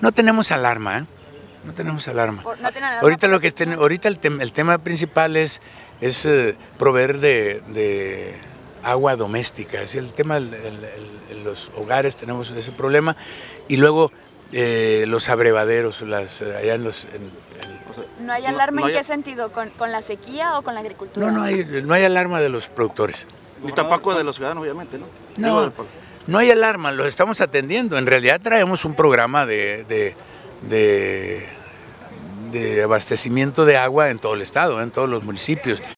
No tenemos alarma, ¿eh? No tenemos alarma. No tienen alarma. Ahorita el tema principal es proveer de agua doméstica. Es el tema en los hogares tenemos ese problema, y luego los abrevaderos, allá en los... ¿No hay alarma en qué sentido? ¿Con la sequía o con la agricultura? No hay alarma de los productores. Ni tampoco de los ciudadanos, obviamente, ¿no? No hay alarma, los estamos atendiendo. En realidad traemos un programa de abastecimiento de agua en todo el estado, en todos los municipios.